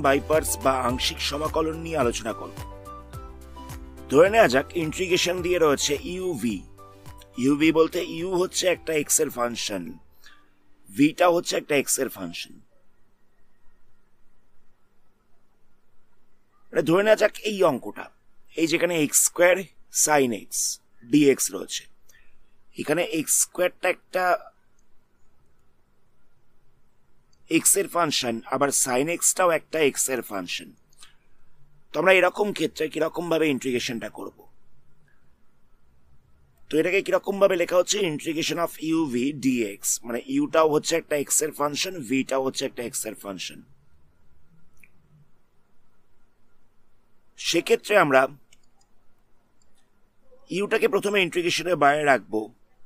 By parts বা আংশিক সমাকলন নিয়ে আলোচনা করব। ধরে নেওয়া যাক ইন্টিগ্রেশন দিয়ে রয়েছে ইউভি। ইউভি বলতে ইউ হচ্ছে একটা এক্স এর ফাংশন, ভিটা হচ্ছে একটা এক্স এর ফাংশন। ধরে নেওয়া যাক এই অঙ্কটা, এই যেখানে x square sine x dx রয়েছে, এখানে এক্স স্কোয়ারটা একটা এক্স এর ফাংশন, আবার সাইন এক্সটাও একটা এক্স এর ফাংশন। তো আমরা এরকম ক্ষেত্রে কিরকম ভাবে ইন্টিগ্রেশনটা করব? তো এটাকে কিরকম ভাবে লেখা হচ্ছে, ইন্টিগ্রেশন অফ ইউভি ডিএক্স, মানে ইউটাও হচ্ছে একটা এক্স এর ফাংশন, ভিটাও হচ্ছে একটা এক্স এর ফাংশন। সেক্ষেত্রে আমরা ইউটাকে প্রথমে ইন্টিগ্রেশনের বাইরে রাখবো,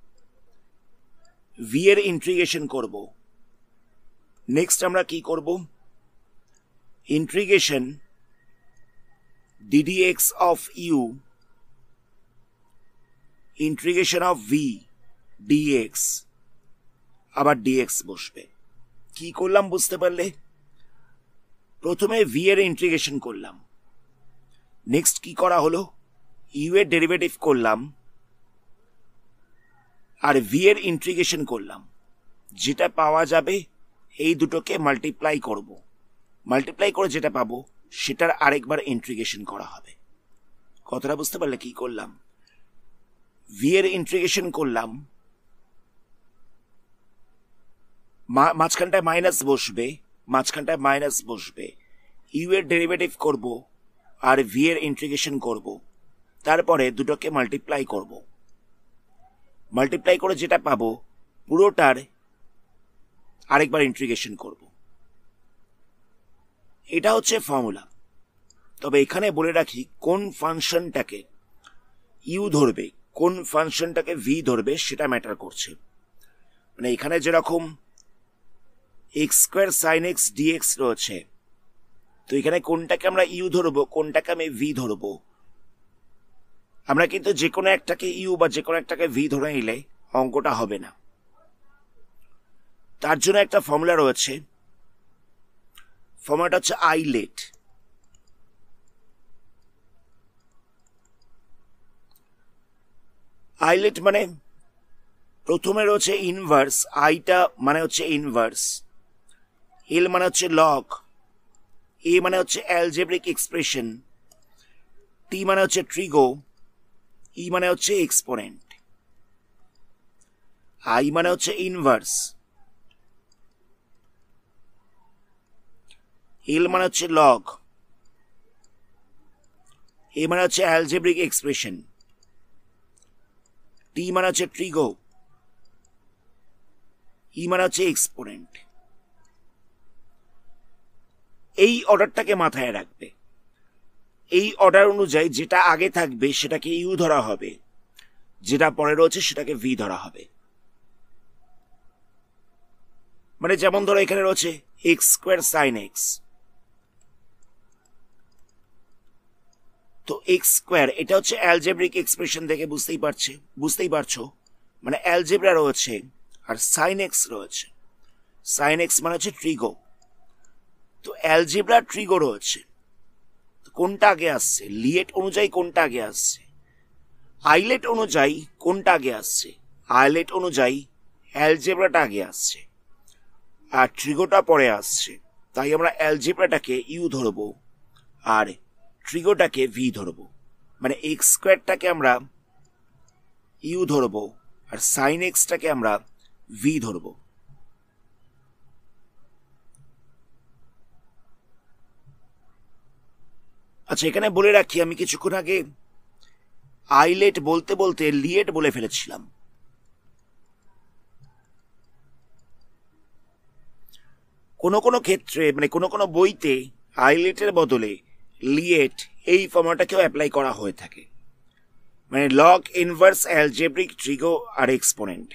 ভি এর ইন্টিগ্রেশন করব। নেক্সট আমরা কি করব, integration ddx of u integration of v dx, আবার ডিএক্স বসবে। কি করলাম বুঝতে পারলে? প্রথমে ভি এর ইন্টিগ্রেশন করলাম, নেক্সট কি করা হলো, ইউ এর ডেরিভেটিভ করলাম আর ভি এর ইন্টিগ্রেশন করলাম। যেটা পাওয়া যাবে এই দুটোকে মাল্টিপ্লাই করব, মাল্টিপ্লাই করে যেটা পাবো সেটার আরেকবার ইন্টিগ্রেশন করা হবে। কথাটা বুঝতে পারলে? কি করলাম, ভি এর ইন্টিগ্রেশন করলাম, মাঝখানটায় মাইনাস বসবে, মাঝখানটায় মাইনাস বসবে, ইউ এর ডেরিভেটিভ করব আর ভি এর ইন্টিগ্রেশন করব, তারপরে দুটোকে মাল্টিপ্লাই করব। মাল্টিপ্লাই করে যেটা পাবো পুরোটার আরেকবার ইন্টিগ্রেশন করব। এটা হচ্ছে ফর্মুলা। তবে এখানে বলে রাখি কোন ফাংশনটাকে ইউ ধরবে, কোন ফাংশনটাকে ভি ধরবে সেটা ম্যাটার করছে। মানে এখানে যেরকম x square sine x dx রয়েছে, তো এখানে কোনটাকে আমরা ইউ ধরবো, কোনটাকে আমি ভি ধরবো। আমরা কিন্তু যে কোনো একটাকে ইউ বা যে কোনো একটাকে ভি ধরে নিলে অঙ্কটা হবে না। তার জন্য একটা ফর্মুলা রয়েছে, ফর্মুলাটা হচ্ছে আইলেট। আইলেট মানে প্রথমে রয়েছে ইনভার্স, আইটা মানে হচ্ছে ইনভার্স, এল মানে হচ্ছে লগ, এ মানে হচ্ছে অ্যালজেব্রিক এক্সপ্রেশন, টি মানে হচ্ছে ট্রিগো, ই মানে হচ্ছে এক্সপোনেন্ট। আই মানে হচ্ছে ইনভার্স, এল মানে হচ্ছে লগ, এ মানে হচ্ছে অ্যালজেব্রিক এক্সপ্রেশন, টি মানে হচ্ছে ট্রিগো, ই মানে হচ্ছে এক্সপোনেন্ট। এই অর্ডারটাকে মাথায় রাখবে। এই অর্ডার অনুযায়ী যেটা আগে থাকবে সেটাকে ইউ ধরা হবে, যেটা পরে রয়েছে সেটাকে ভি ধরা হবে। মানে যেমন ধরো এখানে রয়েছে এক্স স্কোয়ার সাইন এক্স, তো এক্স স্কোয়ার এটা হচ্ছে অ্যালজেব্রিক এক্সপ্রেশন দেখে বুঝতেই পারছো, মানে অ্যালজেব্রা রয়েছে আর সাইন এক্স রয়েছে। সাইন এক্স মানে হচ্ছে ট্রিগো, তো অ্যালজেব্রা ট্রিগো রয়েছে। কোনটা আগে আসছে, লিয়েট অনুযায়ী কোনটা আগে আসছে, আইলেট অনুযায়ী কোনটা আগে আসছে, আইলেট অনুযায়ী অ্যালজেব্রাটা আগে আসছে আর ট্রিগোটা পরে আসছে। তাই আমরা অ্যালজেব্রাটাকে ইউ ধরবো আর ট্রিগোটাকে ভি ধরবো। মানে এক্স স্কোয়ারটাকে আমরা ইউ ধরবো আর সাইন এক্সটাকে আমরা ভি ধরবো। আচ্ছা, এখানে বলে রাখি আমি কিছুক্ষণ আগে আইলেট বলতে বলতে লিয়েট বলে ফেলেছিলাম। কোনো কোনো ক্ষেত্রে মানে কোনো কোনো বইতে আইলেটের বদলে লিয়েট এই ফর্মুলাটাকেও অ্যাপ্লাই করা হয়ে থাকে, মানে লগ ইনভার্স অ্যালজেব্রিক ট্রিগো আর এক্সপোনেন্ট।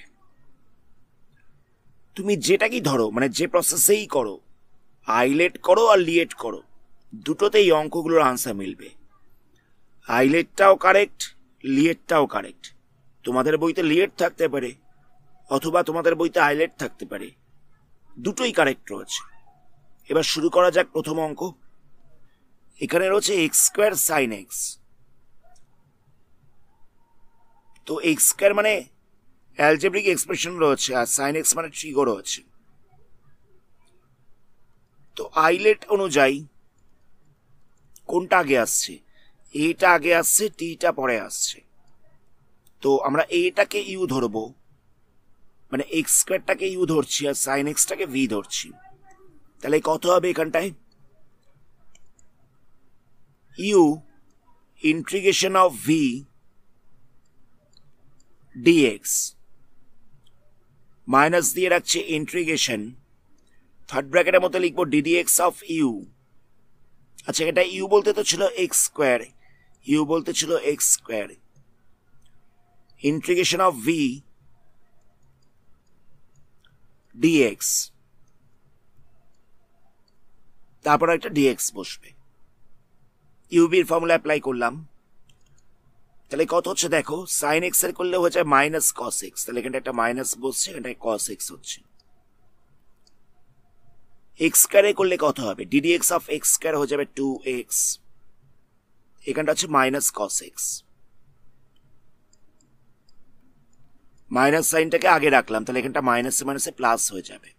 তুমি যেটাকেই ধরো, মানে যে প্রসেসেই করো, আইলেট করো আর লিয়েট করো, দুটোতেই অঙ্কগুলোর আনসার মিলবে। আইলেটটাও কারেক্ট, লিয়েটটাও কারেক্ট। তোমাদের বইতে লিয়েট থাকতে পারে অথবা তোমাদের বইতে আইলেট থাকতে পারে, দুটোই কারেক্ট রয়েছে। এবার শুরু করা যাক প্রথম অঙ্ক। এখানে রয়েছে এক্স স্কোয়ার সাইন এক্স। তো এক্স স্কোয়ার মানে অ্যালজেব্রিক এক্সপ্রেশন রয়েছে, আর সাইন এক্স মানে ট্রিগো রয়েছে। তো আইলেট অনুযায়ী কোনটা আগে আসছে? এটা আগে আসছে, টিটা পরে আসছে। তো আমরা এটাকে ইউ ধরবো, মানে এক্স স্কোয়ারটাকে ইউ ধরছি আর সাইন এক্সটাকে ভি ধরছি। তাহলে কত হবে এখানটায়? U integration of v dx, minus দিয়ে রাখছে ইন্টিগ্রেশন, থার্ড ব্র্যাকেটের মধ্যে লিখবো ডিডিএক্স অফ ইউ। আচ্ছা, এটা ইউ বলতে তো ছিল এক্স স্কোয়ার, ইউ বলতে ছিল x square, integration of v dx, তারপর একটা ডিএক্স বসবে। ইউবির ফর্মুলা অ্যাপ্লাই করলাম, তাহলে কত হচ্ছে দেখো, সাইন এক্স এর করলে হয়ে যায় মাইনাস কস এক্স, তাহলে এখানটা একটা মাইনাস বসছে, এখানটায় কস এক্স হচ্ছে। এক্স স্কোয়ারে করলে কত হবে? ডিডিএক্স অফ এক্স স্কোয়ার হয়ে যাবে 2x, এখানটা হচ্ছে মাইনাস কস এক্স। মাইনাস সাইনটাকে আগে রাখলাম, তাহলে এখানটা মাইনাসে মাইনাসে প্লাস হয়ে যাবে।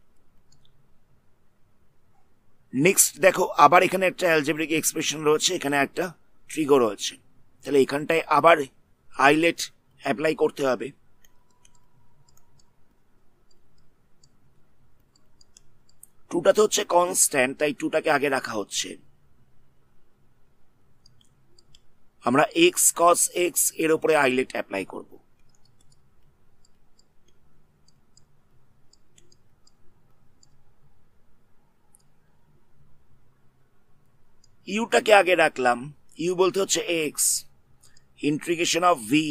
নেক্সট দেখো, আবার এখানে একটা অ্যালজেব্রিক এক্সপ্রেশন রয়েছে, এখানে একটা ট্রিগো রয়েছে, তাহলে এখানটায় আবার আইলেট অ্যাপ্লাই করতে হবে। টুটাতে হচ্ছে কনস্ট্যান্ট, তাই টুটাকে আগে রাখা হচ্ছে। আমরা এক্স কস এক্স এর উপরে আইলেট অ্যাপ্লাই করব। ইউটাকে আগে রাখলাম, ইউ বলতে হচ্ছে x, integration of v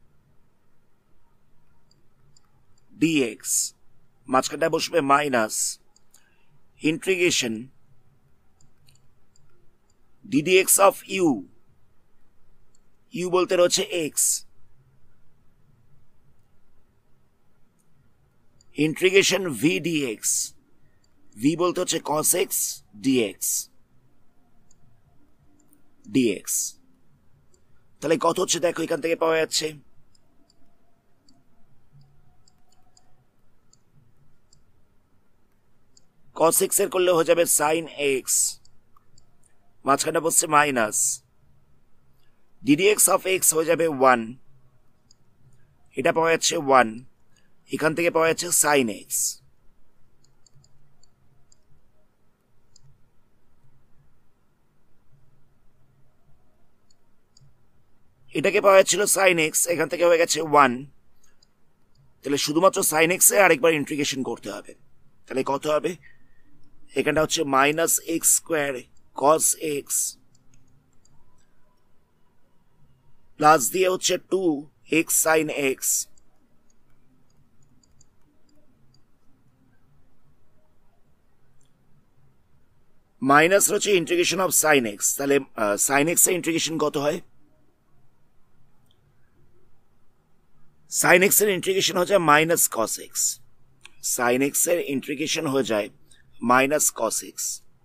dx, মাঝখানটা বসবে minus integration d dx of u, u বলতে রয়েছে x, integration v dx, v বলতে হচ্ছে কস এক্স ডিএক্স, ডিএক্স। তাহলে কত হচ্ছে দেখো, এখান থেকে পাওয়া যাচ্ছে কস এক্স এর করলে হয়ে যাবে সাইন এক্স, মাঝখানে বসছে মাইনাস, ডিডিএক্স অফ এক্স হয়ে যাবে 1, এটা পাওয়া যাচ্ছে 1, এখান থেকে পাওয়া যাচ্ছে সাইন এক্স। এটাকে পাওয়া যাচ্ছিল সাইন এক্স, এখান থেকে হয়ে গেছে 1, তাহলে শুধুমাত্র সাইন এক্স এ আরেকবার ইন্টিগ্রেশন করতে হবে। তাহলে কত হবে? এখানটা হচ্ছে minus x square cos x plus দিয়ে হচ্ছে 2x সাইন এক্স, মাইনাস হচ্ছে ইন্টিগ্রেশন অফ সাইন এক্স। তাহলে সাইন এক্স এর ইন্টিগ্রেশন কত হয়? সাইন এক্স এর ইন্টিগ্রেশন হয়ে যায় minus cos x, sine x এর ইন্টিগ্রেশন হয়ে যায় মাইনাস কস এক্স।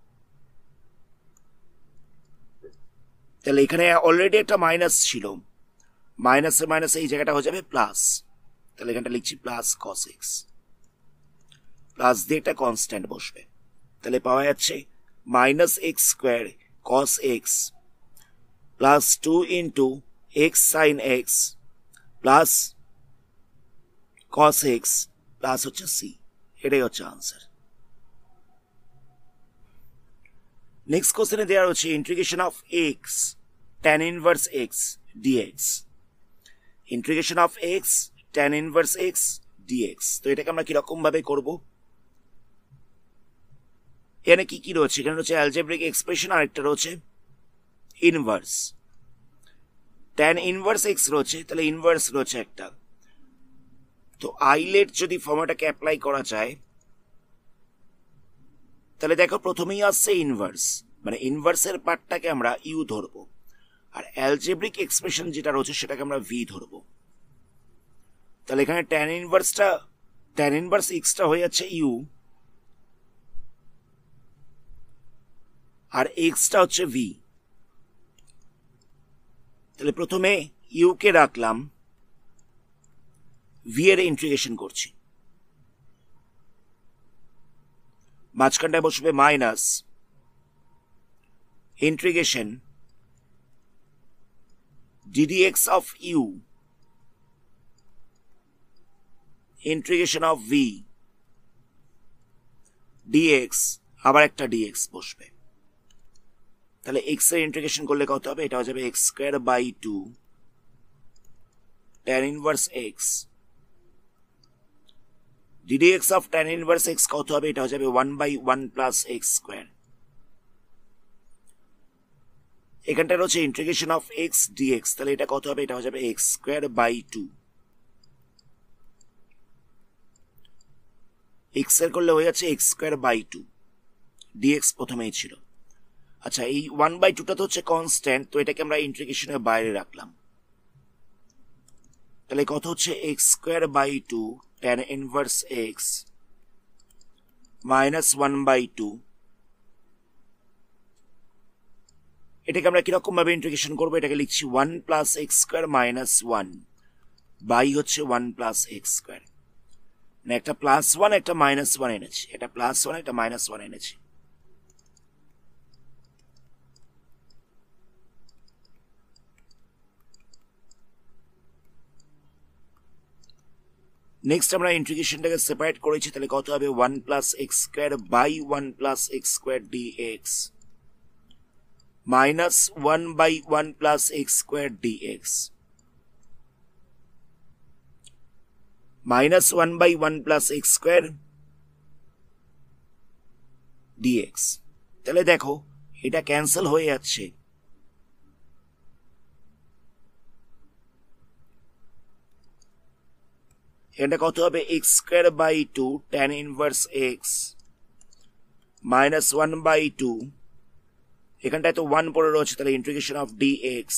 তাহলে এখানে অলরেডি একটা মাইনাস ছিল, মাইনাসে মাইনাসে এই জায়গাটা হয়ে যাবে প্লাস, তাহলে এখানটা লিখছি প্লাস কস এক্স, প্লাস দিয়ে একটা কনস্ট্যান্ট বসবে। তাহলে পাওয়া যাচ্ছে minus x square cos x plus 2 into x sine x plus cos x plus হচ্ছে সি, এটাই হচ্ছে আনসার। নেক্সট কোশ্চেনে দেওয়া হচ্ছে integration of x tan inverse x dx, integration of x tan inverse x dx. তো এটাকে আমরা কিরকম ভাবে করব? এখানে কি কি রয়েছে? এখানে রয়েছে অ্যালজেব্রিক এক্সপ্রেশন, আর একটা রয়েছে ইনভার্স। tan ইনভার্স এক্স রয়েছে, তাহলে ইনভার্স রয়েছে একটা। তো আইলেট যদি ফর্মুলাটাকে অ্যাপ্লাই করা যায়, তাহলে দেখো প্রথমেই আসছে ইনভার্স, মানে ইনভার্সের পার্টটাকে আমরা ইউ ধরবো, আর অ্যালজেব্রিক এক্সপ্রেশন যেটা রয়েছে সেটাকে আমরা ভি ধরবো। তাহলে এখানে tan ইনভার্স এক্সটা হয়ে যাচ্ছে ইউ, আর এক্সটা হচ্ছে ভি। তাহলে প্রথমে ইউ কে রাখলাম, ভি এর ইন্টিগ্রেশন করছি, মাঝখানটায় বসবে minus integration ddx of u integration of v dx, আবার একটা dx বসবে। তাহলে x এর ইন্টিগ্রেশন করলে কত হবে? এটা হয়ে যাবে x square by 2 tan inverse x ddx of tan inverse x কত হবে? এটা হয়ে যাবে 1 বাই 1 প্লাস x স্কয়ার। এখানটা রয়েছে ইন্টিগ্রেশন অফ x dx, তাহলে এটা কত হবে? এটা হয়ে যাবে x স্কয়ার বাই 2। x এর করলে হয়ে যাচ্ছে x স্কয়ার বাই 2, dx প্রথমেই ছিল। আচ্ছা, এই 1/2টা তো হচ্ছে কনস্ট্যান্ট, তো এটাকে আমরা ইন্টিগ্রেশনের বাইরে রাখলাম। তাহলে কত হচ্ছে? x square by 2 tan inverse x minus 1/2। এটাকে আমরা কিরকম ভাবে ইন্টিগ্রেশন করবো? এটাকে লিখছি 1 plus x square minus 1 by হচ্ছে 1 প্লাস x স্কয়ার। মানে একটা প্লাস 1 একটা মাইনাস 1 এনেছি, এটা প্লাস 1 একটা মাইনাস 1 এনেছি। নেক্সট আমরা ইন্টিগ্রেশনটাকে সেপারেট করেছি, তাহলে কত হবে? 1 plus x square by 1 plus x square dx minus 1 by 1 plus x square dx minus 1 by 1 plus x square dx। তাহলে দেখো এটা ক্যান্সেল হয়ে যাচ্ছে, এটা কত হবে? x square by 2 tan inverse x minus 1 by 2, এখানটায় তো 1 পড়ে রয়েছে, তাহলে ইন্টিগ্রেশন অফ dx,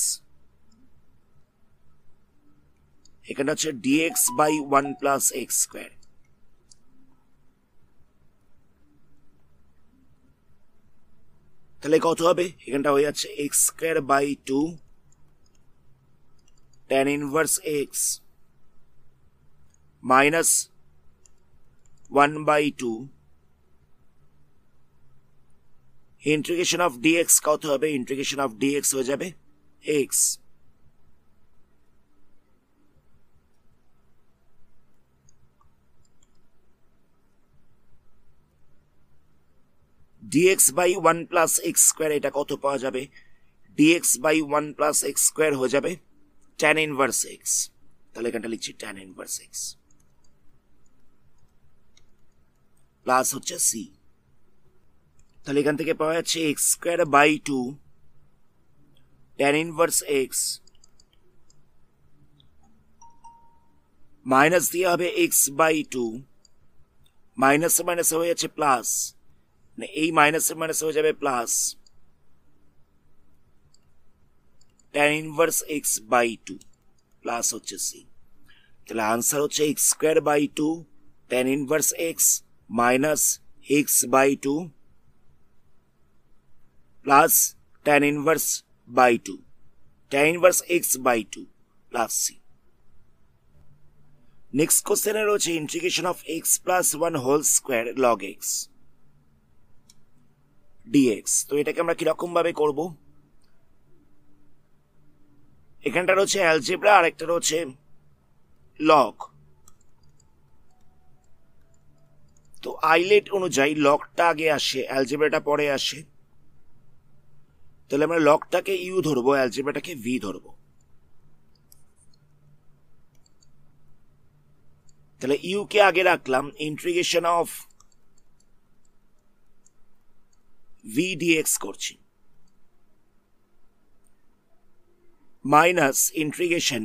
এখানটা হচ্ছে dx by 1 plus x square. তাহলে কত হবে? এখানটা হয়ে যাচ্ছে x square by 2 tan inverse x minus 1 by 2 integration of dx কত হবে? ইন্টিগ্রেশন অফ dx হয়ে যাবে x dx by 1 plus x square. এটা কত পাওয়া যাবে? dx by 1 plus x square হয়ে যাবে tan ইনভার্স x, তাহলে এখানটা লিখছি tan ইনভার্স x প্লাস হচ্ছে c। তাহলে এখান থেকে পাওয়া যাচ্ছে x square by 2 tan inverse x minus দিয়ে হবে x বাই 2, মাইনাস মাইনাস হয়ে যাচ্ছে প্লাস, এই মাইনাসের মাইনাস হয়ে যাবে plus tan inverse x by 2 plus হচ্ছে c। তাহলে আনসার হচ্ছে x square by 2 tan inverse x minus x by 2 plus tan inverse by 2 tan inverse x by 2 plus c। Next কোশ্চেনে রয়েছে integration of x plus 1 whole square log x dx। তো এটাকে আমরা কিরকম ভাবে করব? এখানটা রয়েছে অ্যালজেব্রা আর একটা রয়েছে লগ। তো আইলেট অনুযায়ী লগটা আগে আসে, অ্যালজেব্রাটা পরে আসে। তাহলে আমরা লগটাকে ইউ ধরবো, অ্যালজেব্রাটাকে ভি ধরবো। তাহলে ইউ কে আগে রাখলাম, ইন্টিগ্রেশন অফ ভি ডিএক্স করছি, minus integration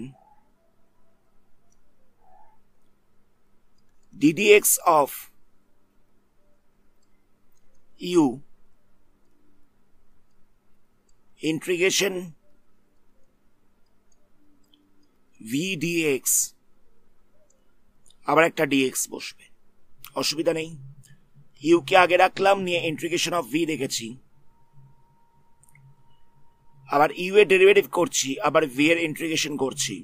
ddx of u integration v dx, আবার একটা dx বসবে, অসুবিধা নেই। ইউ কে আগে রাখলাম, নিয়ে ইন্টিগ্রেশন অফ ভি রেখেছি, আবার ইউ এর ডেরিভেটিভ করছি, আবার ভি এর ইন্টিগ্রেশন করছি,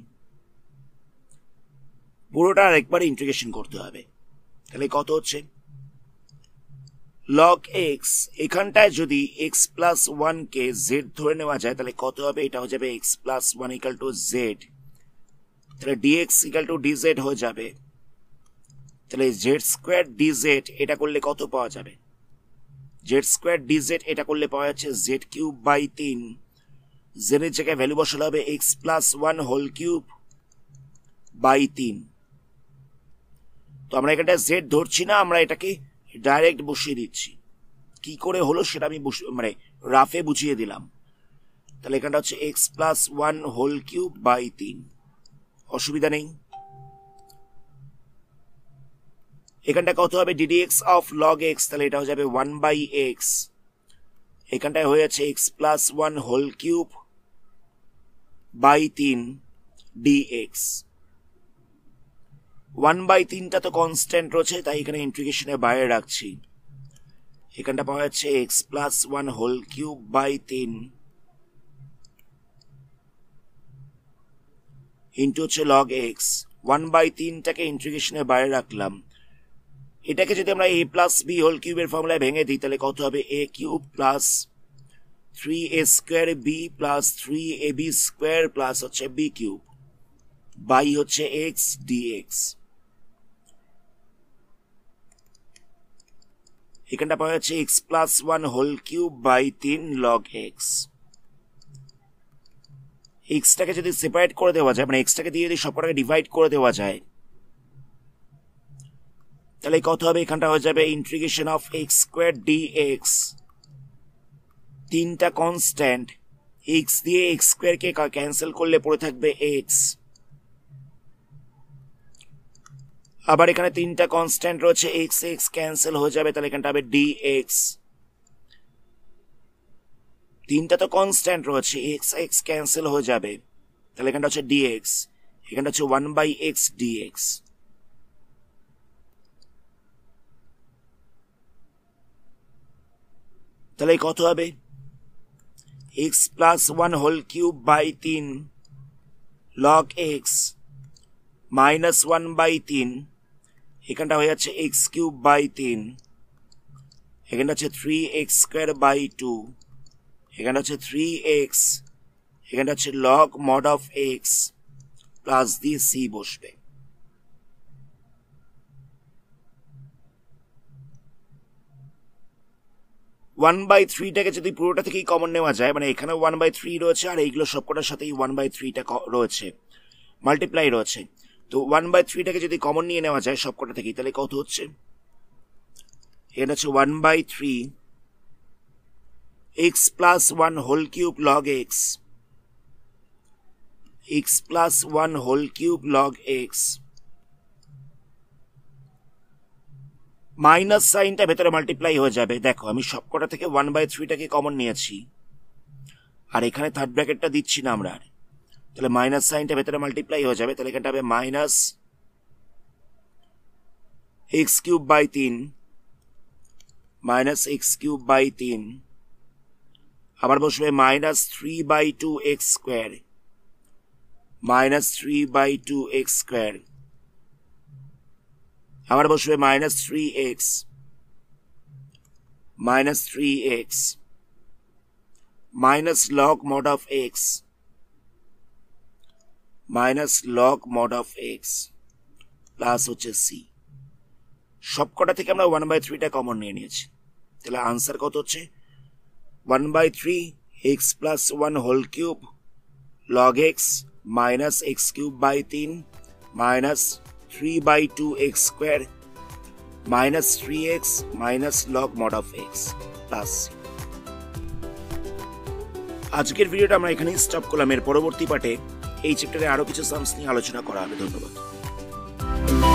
পুরোটা আরেকবার ইন্টিগ্রেশন করতে হবে। তাহলে কত হচ্ছে লগ এক্স, এখানটায় যদি এক্স প্লাস ওয়ান কে জেড ধরে নেওয়া যায় তাহলে কত হবে, এটা হয়ে যাবে x plus one equal to z, তাহলে ডিএক্স ইকাল টু ডিজেড হয়ে যাবে। তাহলে জেড স্কোয়ার ডিজেড এটা করলে কত পাওয়া যাবে, জেড স্কোয়ার ডিজেড এটা করলে পাওয়া যাচ্ছে জেড কিউব বাই 3, জেডের জায়গায় ভ্যালু বসালে হবে x plus one whole cube by 3। তো আমরা এখানটা জেড ধরছি না, আমরা এটাকে ডাইরেক্ট বসিয়ে দিচ্ছি। কি করে হলো সেটা আমি মানে রাফে বুঝিয়ে দিলাম। তাহলে এখানটা হচ্ছে x plus one whole cube by 3, অসুবিধা নেই। এখানটা কত হবে ডিডিএক্স অফ লগ এক্স, তাহলে এটা হয়ে যাবে 1 বাই এক্স, এখানটায় হয়ে যাচ্ছে x plus one whole cube by 3 dx. 1 by 3টা তো কনস্ট্যান্ট রয়েছে, তাই এখানে ইন্টিগ্রেশনের বাইরে রাখছি। এখানটা পাওয়া যাচ্ছে x plus one whole cube by 3 into হচ্ছে লগ এক্স। 1 বাই 3টাকে ইন্টিগ্রেশনের বাইরে রাখলাম। এটাকে যদি আমরা এ প্লাস বি হোল কিউবের ফর্মুলায় ভেঙে দিই তাহলে কত হবে a cube plus 3a square b plus 3ab square plus হচ্ছে বি কিউব বাই হচ্ছে এক্স ডিএক্স। এখানটা পাওয়া যাচ্ছে x plus one whole cube by 3 log x. এক্সটাকে যদি সেপারেট করে দেওয়া যায়, মানে এক্সটাকে দিয়ে যদি সবকটাকে ডিভাইড করে দেওয়া যায় তাহলে কত হবে, এখানটা হয়ে যাবে integration of x square dx. 3টা কনস্ট্যান্ট, এক্স দিয়ে এক্স স্কোয়ারকে ক্যান্সেল করলে পড়ে থাকবে এক্স। আবার এখানে 3টা কনস্ট্যান্ট রয়েছে, এক্স এক্স ক্যান্সেল হয়ে যাবে, তাহলে এখানটা হবে ডিএক্স। 3টা তো কনস্ট্যান্ট রয়েছে, এক্স এক্স ক্যান্সেল হয়ে যাবে, তাহলে এখানটা হচ্ছে ডিএক্স। এখানটা হচ্ছে 1 বাই এক্স ডিএক্স। তাহলে কত হবে x plus one whole cube by 3 log x minus 1 by 3, এখানটা হয়ে যাচ্ছে এক্স কিউব বাই 3, এখানটা হচ্ছে 3x স্কোয়ার বাই 2, এখানটা হচ্ছে 3x, এখানটা হচ্ছে log mod of x plus দিয়ে সি বসবে। ওয়ান বাই থ্রিটাকে যদি পুরোটা থেকেই কমন নেওয়া যায়, মানে এখানে 1 বাই 3 রয়েছে আর এইগুলো সবকটার সাথেই 1 বাই 3টা রয়েছে, মাল্টিপ্লাই রয়েছে। তো 1 বাই 3টাকে যদি কমন নিয়ে নেওয়া যায় সবকটা থেকেই তাহলে কত হচ্ছে, এটা হচ্ছে 1 by 3 x plus one whole cube log x, x plus one whole cube log x, minus সাইনটা ভেতরে মাল্টিপ্লাই হয়ে যাবে। দেখো আমি সবকটা থেকে 1 বাই 3টাকে কমন নিয়েছি আর এখানে থার্ড ব্র্যাকেটটা দিচ্ছি না আমরা, তাহলে মাইনাস সাইনটা ভেতরে মাল্টিপ্লাই হয়ে যাবে, তাহলে এখানটা হবে minus x cube by 3 minus x cube by 3, আবার বসবে minus 3 by 2 x square minus 3 by 2 x square, আবার বসবে minus 3x minus 3x minus log mod of x minus log mod of x plus হচ্ছে c. সবকটা থেকে আমরা 1 by 3টা common নিয়ে নিয়েছি, তাহলে আনসার কত হচ্ছে 1 by 3 x plus one whole cube log x minus x cube by 3 minus 3 by 2x square minus 3x minus log mod of x plus। আজকের ভিডিওটা আমরা এখানেই স্টপ করলাম। এর পরবর্তী পার্টে এই চ্যাপ্টারে আরো কিছু সামস নিয়ে আলোচনা করা হবে। ধন্যবাদ।